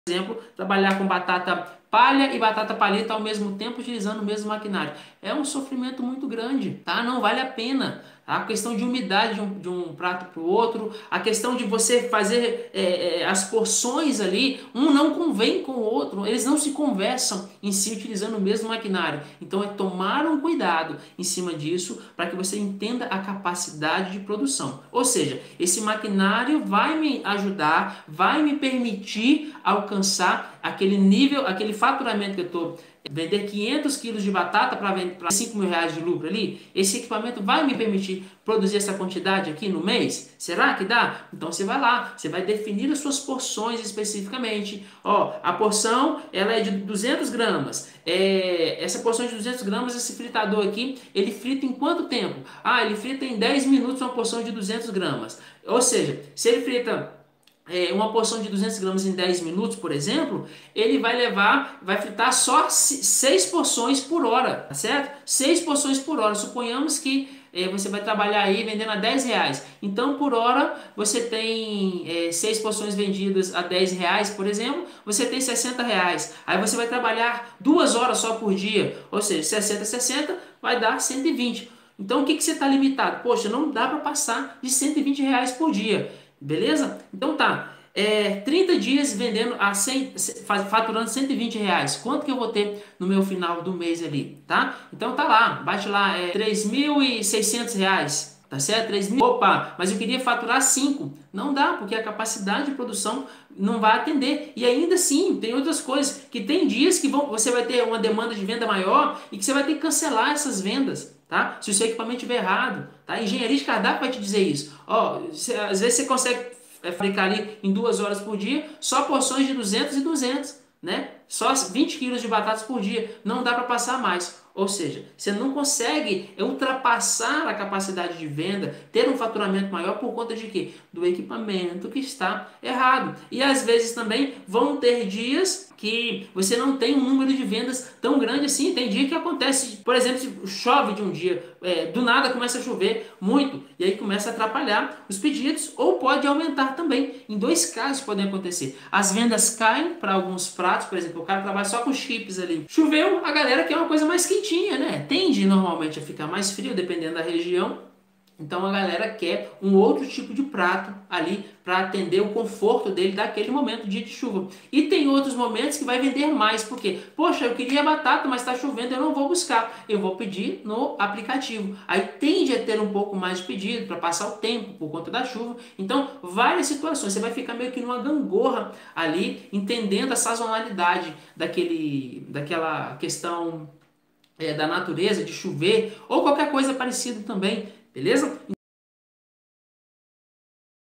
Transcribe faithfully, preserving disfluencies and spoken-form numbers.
Exemplo, trabalhar com batata palha e batata palheta ao mesmo tempo, utilizando o mesmo maquinário. É um sofrimento muito grande, tá? Não vale a pena. Tá? A questão de umidade de um, de um prato para o outro, a questão de você fazer é, é, as porções ali, um não convém com o outro, eles não se conversam em si utilizando o mesmo maquinário. Então é tomar um cuidado em cima disso para que você entenda a capacidade de produção. Ou seja, esse maquinário vai me ajudar, vai me permitir alcançar aquele nível, aquele faturamento que eu estou vender quinhentos quilos de batata para cinco mil reais de lucro ali, esse equipamento vai me permitir produzir essa quantidade aqui no mês? Será que dá? Então você vai lá, você vai definir as suas porções especificamente. Ó, a porção ela é de duzentas gramas. É, essa porção de duzentas gramas, esse fritador aqui, ele frita em quanto tempo? Ah, ele frita em dez minutos uma porção de duzentas gramas. Ou seja, se ele frita é, uma porção de duzentas gramas em dez minutos, por exemplo, ele vai levar, vai fritar só seis porções por hora, tá certo? seis porções por hora. Suponhamos que é, você vai trabalhar aí vendendo a dez reais. Então, por hora, você tem é, seis porções vendidas a dez reais, por exemplo, você tem sessenta reais. Aí você vai trabalhar duas horas só por dia, ou seja, sessenta, sessenta vai dar cento e vinte. Então, o que, que você está limitado? Poxa, não dá para passar de cento e vinte reais por dia. Beleza? Então tá. É, trinta dias vendendo a cem, faturando cento e vinte reais. Quanto que eu vou ter no meu final do mês ali, tá? Então tá lá, bate lá, é três mil e seiscentos reais, tá certo? três mil. Opa, mas eu queria faturar cinco. Não dá, porque a capacidade de produção não vai atender. E ainda assim, tem outras coisas, que tem dias que vão, você vai ter uma demanda de venda maior e que você vai ter que cancelar essas vendas. Tá? Se o seu equipamento estiver errado, tá? A engenharia de cardápio vai te dizer isso. Ó, cê, às vezes você consegue é, fabricar ali em duas horas por dia só porções de duzentos e duzentos, né? Só vinte quilos de batatas por dia. Não dá para passar mais. Ou seja, você não consegue ultrapassar a capacidade de venda, ter um faturamento maior por conta de quê? Do equipamento que está errado. E às vezes também vão ter dias que você não tem um número de vendas tão grande assim. Tem dia que acontece, por exemplo, se chove de um dia, é, do nada começa a chover muito, e aí começa a atrapalhar os pedidos, ou pode aumentar também. Em dois casos podem acontecer. As vendas caem para alguns pratos, por exemplo, o cara trabalha só com chips ali. Choveu, a galera quer uma coisa mais quentinha, né? Tende normalmente a ficar mais frio, dependendo da região. Então a galera quer um outro tipo de prato ali para atender o conforto dele daquele momento, dia de chuva. E tem outros momentos que vai vender mais, porque, poxa, eu queria batata, mas está chovendo, eu não vou buscar, eu vou pedir no aplicativo. Aí tende a ter um pouco mais de pedido para passar o tempo por conta da chuva. Então, várias situações, você vai ficar meio que numa gangorra ali, entendendo a sazonalidade daquele, daquela questão é, da natureza, de chover, ou qualquer coisa parecida também, beleza?